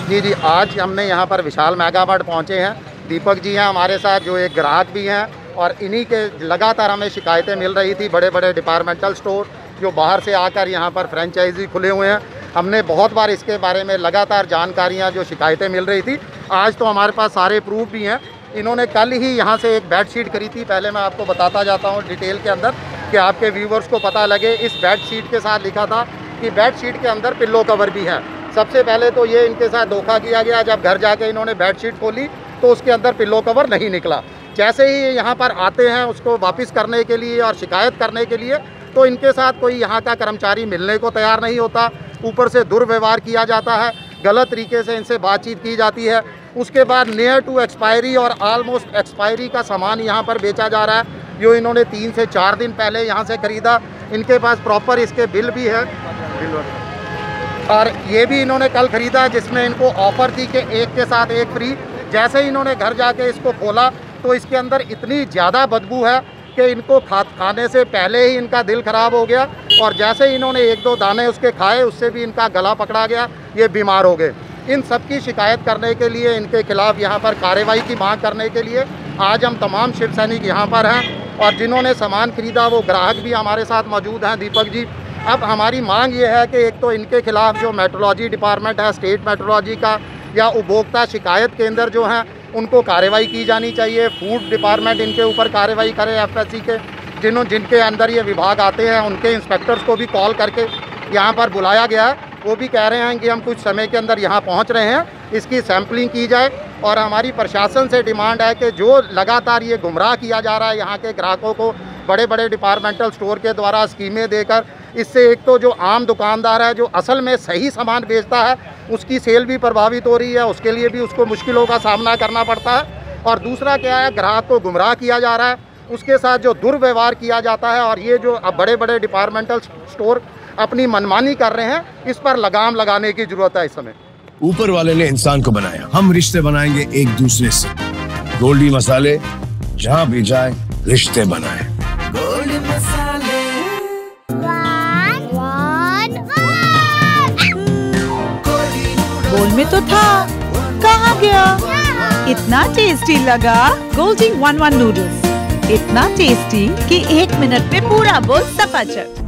जी जी, आज हमने यहाँ पर विशाल मेगा मार्ट पहुँचे हैं। दीपक जी हैं हमारे साथ, जो एक ग्राहक भी हैं, और इन्हीं के लगातार हमें शिकायतें मिल रही थी। बड़े बड़े डिपार्टमेंटल स्टोर जो बाहर से आकर यहाँ पर फ्रेंचाइजी खुले हुए हैं, हमने बहुत बार इसके बारे में लगातार जानकारियाँ, जो शिकायतें मिल रही थी। आज तो हमारे पास सारे प्रूफ भी हैं। इन्होंने कल ही यहाँ से एक बेडशीट खरीदी थी। पहले मैं आपको बताता जाता हूँ डिटेल के अंदर कि आपके व्यूवर्स को पता लगे। इस बेडशीट के साथ लिखा था कि बेडशीट के अंदर पिल्लो कवर भी है। सबसे पहले तो ये इनके साथ धोखा किया गया। जब घर जाके इन्होंने बेडशीट खोली तो उसके अंदर पिल्लो कवर नहीं निकला। जैसे ही यहाँ पर आते हैं उसको वापस करने के लिए और शिकायत करने के लिए, तो इनके साथ कोई यहाँ का कर्मचारी मिलने को तैयार नहीं होता। ऊपर से दुर्व्यवहार किया जाता है, गलत तरीके से इनसे बातचीत की जाती है। उसके बाद नियर टू एक्सपायरी और ऑलमोस्ट एक्सपायरी का सामान यहाँ पर बेचा जा रहा है, जो इन्होंने 3 से 4 दिन पहले यहाँ से ख़रीदा। इनके पास प्रॉपर इसके बिल भी है, और ये भी इन्होंने कल ख़रीदा, जिसमें इनको ऑफ़र थी कि एक के साथ एक फ्री। जैसे ही इन्होंने घर जाके इसको खोला तो इसके अंदर इतनी ज़्यादा बदबू है कि इनको खाने से पहले ही इनका दिल ख़राब हो गया, और जैसे ही इन्होंने 1-2 दाने उसके खाए, उससे भी इनका गला पकड़ा गया, ये बीमार हो गए। इन सब की शिकायत करने के लिए, इनके खिलाफ़ यहाँ पर कार्रवाई की मांग करने के लिए आज हम तमाम शिव सैनिक यहाँ पर हैं, और जिन्होंने सामान ख़रीदा वो ग्राहक भी हमारे साथ मौजूद हैं, दीपक जी। अब हमारी मांग ये है कि एक तो इनके खिलाफ़ जो मेट्रोलॉजी डिपार्टमेंट है, स्टेट मेट्रोलॉजी का, या उपभोक्ता शिकायत केंद्र जो हैं, उनको कार्रवाई की जानी चाहिए। फूड डिपार्टमेंट इनके ऊपर कार्रवाई करे, FSC के जिनके अंदर ये विभाग आते हैं, उनके इंस्पेक्टर्स को भी कॉल करके यहाँ पर बुलाया गया है। वो भी कह रहे हैं कि हम कुछ समय के अंदर यहाँ पहुँच रहे हैं, इसकी सैम्पलिंग की जाए। और हमारी प्रशासन से डिमांड है कि जो लगातार ये गुमराह किया जा रहा है यहाँ के ग्राहकों को बड़े बड़े डिपार्टमेंटल स्टोर के द्वारा स्कीमें देकर, इससे एक तो जो आम दुकानदार है, जो असल में सही सामान बेचता है, उसकी सेल भी प्रभावित हो रही है, उसके लिए भी उसको मुश्किलों का सामना करना पड़ता है। और दूसरा क्या है, ग्राहक को गुमराह किया जा रहा है, उसके साथ जो दुर्व्यवहार किया जाता है। और ये जो अब बड़े बड़े डिपार्टमेंटल स्टोर अपनी मनमानी कर रहे हैं, इस पर लगाम लगाने की ज़रूरत है इस समय। ऊपर वाले ने इंसान को बनाया, हम रिश्ते बनाएंगे एक दूसरे से। गोल्डी मसाले, जहाँ भी जाए रिश्ते बनाए। गोल्डी मसाले। बोल में तो था, कहाँ गया? इतना टेस्टी लगा गोल्डी 1-1 नूडल्स, इतना टेस्टी कि 1 मिनट में पूरा बोल सफाचट।